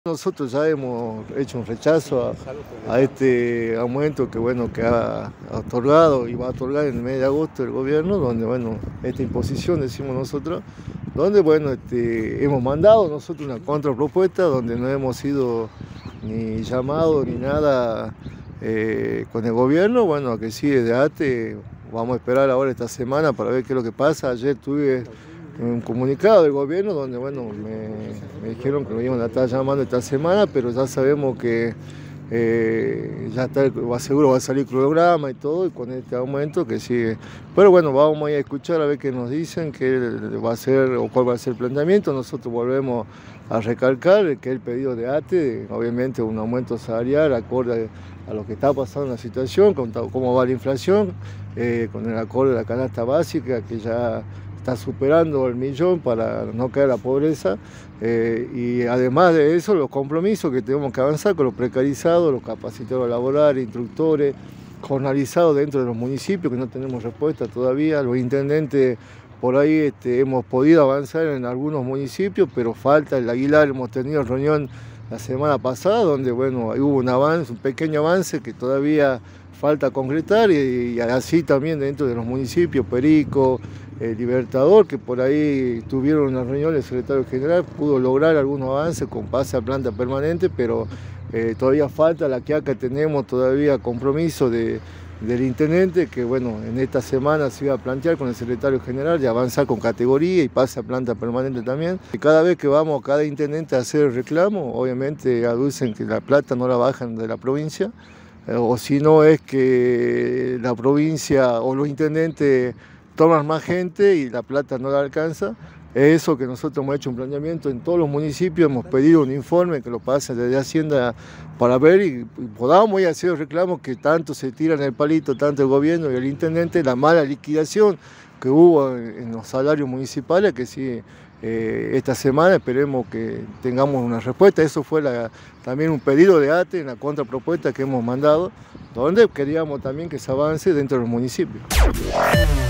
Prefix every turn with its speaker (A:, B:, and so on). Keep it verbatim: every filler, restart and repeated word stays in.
A: Nosotros ya hemos hecho un rechazo a, a este aumento que, bueno, que ha otorgado y va a otorgar en el mes de agosto el gobierno, donde, bueno, esta imposición, decimos nosotros, donde, bueno, este, hemos mandado nosotros una contrapropuesta donde no hemos sido ni llamados ni nada eh, con el gobierno. Bueno, que sí, desde ATE vamos a esperar ahora esta semana para ver qué es lo que pasa. Ayer tuve un comunicado del gobierno donde, bueno, me, me dijeron que lo iban a estar llamando esta semana, pero ya sabemos que eh, ya está, va, seguro va a salir cronograma y todo, y con este aumento que sigue. Pero bueno, vamos a ir a escuchar a ver qué nos dicen, qué va a ser o cuál va a ser el planteamiento. Nosotros volvemos a recalcar que el pedido de ATE, obviamente un aumento salarial acorde a lo que está pasando en la situación, con cómo va la inflación, eh, con el acorde de la canasta básica que ya está superando el millón para no caer a la pobreza, eh, y además de eso los compromisos que tenemos que avanzar con los precarizados, los capacitados laborales, instructores, jornalizados dentro de los municipios que no tenemos respuesta todavía. Los intendentes por ahí este, hemos podido avanzar en algunos municipios, pero falta el Aguilar. Hemos tenido reunión la semana pasada donde, bueno, hubo un avance, un pequeño avance que todavía falta concretar, y, y así también dentro de los municipios, Perico, eh, Libertador, que por ahí tuvieron una reunión, el secretario general pudo lograr algunos avances con pase a planta permanente, pero eh, todavía falta la que acá tenemos todavía compromiso de, del intendente, que, bueno, en esta semana se iba a plantear con el secretario general de avanzar con categoría y pase a planta permanente también. Y cada vez que vamos cada intendente a hacer el reclamo, obviamente aducen que la plata no la bajan de la provincia, o si no es que la provincia o los intendentes toman más gente y la plata no la alcanza. Es eso que nosotros hemos hecho un planeamiento en todos los municipios, hemos pedido un informe que lo pasen desde Hacienda para ver y, y podamos ir a hacer los reclamos que tanto se tiran el palito, tanto el gobierno y el intendente, la mala liquidación que hubo en, en los salarios municipales, que sí, eh, esta semana esperemos que tengamos una respuesta. Eso fue la, también un pedido de ATE en la contrapropuesta que hemos mandado, donde queríamos también que se avance dentro de los municipios.